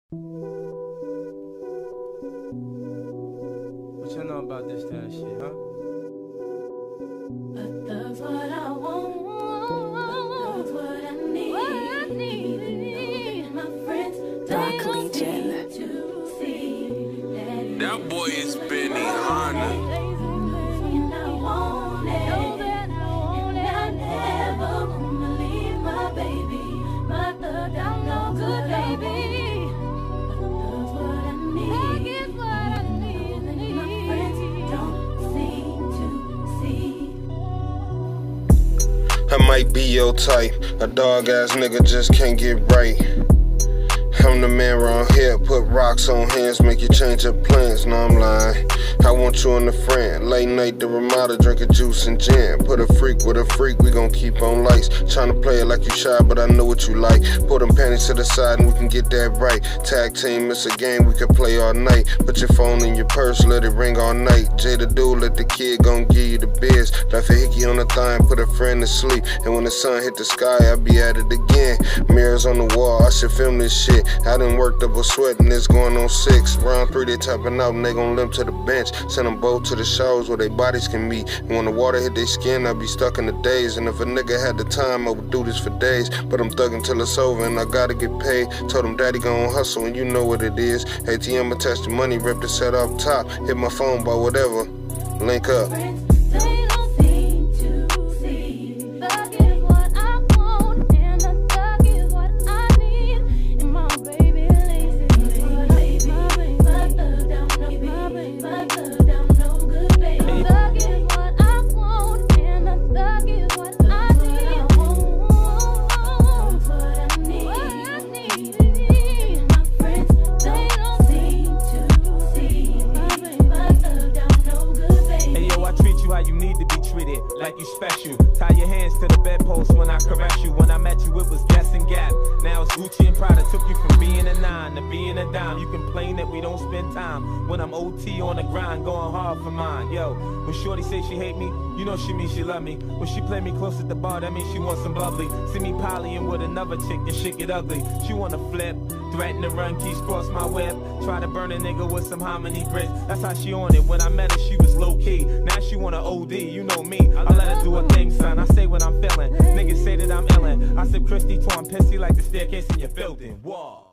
What you know about this kind of shit, huh? But that's what I want. That's what I need. What I need. My friends, they don't need to see that boy is Benny Hanna. I might be your type, a dog-ass nigga just can't get right. I'm the man around here, put rocks on hands, make you change your plans. No, I'm lying. I want you and a friend. Late night, the Ramada, drinking juice and gin. Put a freak with a freak, we gon' keep on lights. Tryna play it like you shy, but I know what you like. Put them panties to the side and we can get that right. Tag team, it's a game we can play all night. Put your phone in your purse, let it ring all night. Jada do, let the kid gon' give you the biz. Left a hickey on the thigh, put a friend to sleep. And when the sun hit the sky, I be at it again. Mirrors on the wall, I should film this shit. I done worked up a sweat and it's going on 6. Round 3 they tapping out and they gon' limp to the bench. Send them both to the showers where their bodies can meet. And when the water hit their skin, I be stuck in the days. And if a nigga had the time, I would do this for days. But I'm thugging till it's over and I gotta get paid. Told him daddy gon' hustle and you know what it is. ATM attached to money, rip the set off top. Hit my phone by whatever, link up. Like you special, tie your hands to the bedpost when I caress you. When I met you, it was Guess and Gap. Now it's Gucci and Prada. Took you from being a 9 to being a dime. You complain that we don't spend time when I'm OT on the grind, going hard for mine. Yo, when Shorty say she hate me, you know she means she love me. When she play me close at the bar, that means she wants some bubbly. See me polying with another chick and shit get ugly. She wanna flip, threaten to run keys cross my whip. Try to burn a nigga with some hominy bricks. That's how she on it. When I met her, she was low key. Now she wanna OD, you know me. I let her do her thing, son. I say what I'm feeling. Niggas say that I'm illin'. I sip Christy till I'm pissy like the staircase in your building. Whoa.